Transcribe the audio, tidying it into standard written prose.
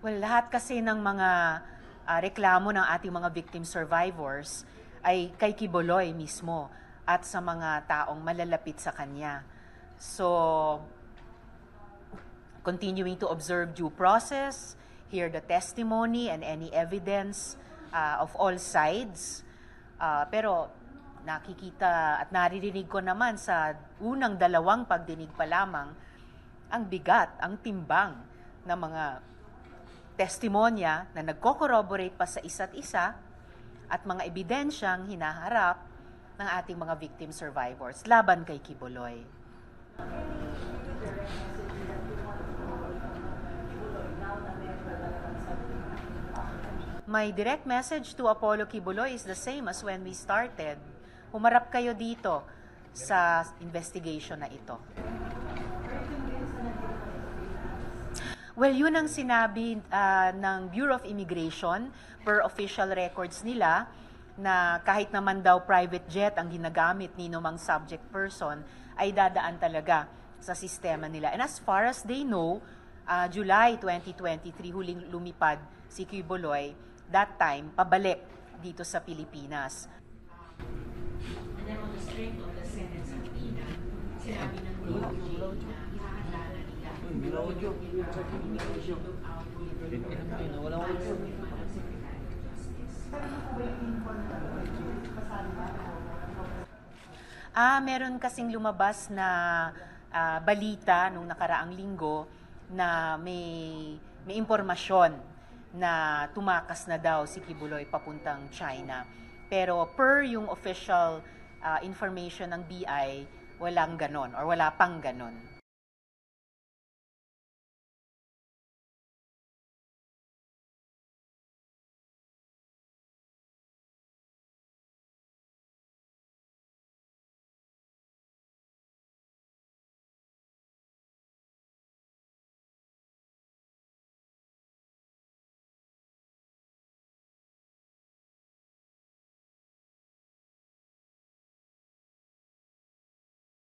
Well, lahat kasi ng mga reklamo ng ating mga victim survivors ay kay Quiboloy mismo at sa mga taong malalapit sa kanya. So, continuing to observe due process, hear the testimony and any evidence of all sides. Pero nakikita at naririnig ko naman sa unang dalawang pagdinig pa lamang ang bigat, ang timbang ng mga testimonya na nagko-corroborate pa sa isa't isa at mga ebidensyang hinaharap ng ating mga victim survivors laban kay Quiboloy. My direct message to Apollo Quiboloy is the same as when we started. Humarap kayo dito sa investigation na ito. Well, yun ang sinabi ng Bureau of Immigration per official records nila na kahit naman daw private jet ang ginagamit ni numang subject person ay dadaan talaga sa sistema nila. And as far as they know, July 2023 huling lumipad si Quiboloy, that time pabalik dito sa Pilipinas. And then on the strength of the Senate subpoena, sinabi ng DOJ na ihahanda na nila yung immigration lookout wala ko meron kasing lumabas na balita nung nakaraang linggo na may impormasyon na tumakas na daw si Quiboloy papuntang China. Pero per yung official information ng BI, walang ganon or wala pang ganon.